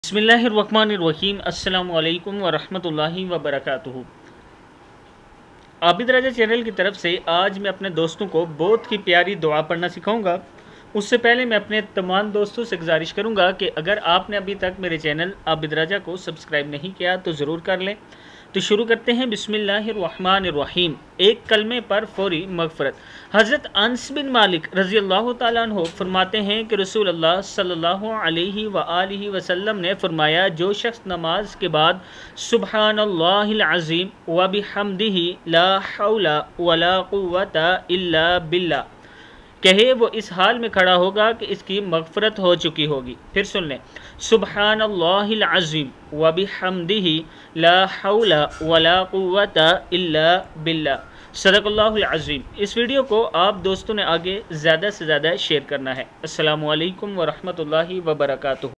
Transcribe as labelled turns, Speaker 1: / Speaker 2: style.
Speaker 1: बिस्मिल्लाहिर्रहमानिर्रहीम अस्सलामु अलैकुम वरहमतुल्लाहि वबरकातुहू। आबिद राजा चैनल की तरफ से आज मैं अपने दोस्तों को बहुत ही प्यारी दुआ पढ़ना सिखाऊंगा। उससे पहले मैं अपने तमाम दोस्तों से गुजारिश करूंगा कि अगर आपने अभी तक मेरे चैनल आबिद राजा को सब्सक्राइब नहीं किया तो ज़रूर कर लें। तो शुरू करते हैं। बिस्मिल्लाहिर्रहमानिर्रहीम। एक कलमे पर फौरी मगफ़रत। हज़रत अनस बिन मालिक रज़ी अल्लाह तआला अन्हु फरमाते हैं कि रसूल अल्लाह सल्लल्लाहु अलैहि वआलिहि वसल्लम ने फरमाया, जो शख्स नमाज के बाद सुब्हानल्लाहिल अज़ीम व बिहम्दिही ला हौला वला कुव्वता इल्ला बिल्लाह कहे, वो इस हाल में खड़ा होगा कि इसकी मग़फ़रत हो चुकी होगी। फिर सुन लें, सुब्हानल्लाहिल अज़ीम व बिहम्दिही ला हौला वला कुव्वता इल्ला बिल्लाह सदक़ल्लाहुल अज़ीम। इस वीडियो को आप दोस्तों ने आगे ज़्यादा से ज़्यादा शेयर करना है। अस्सलामु अलैकुम व रहमतुल्लाहि व बरकातुहू।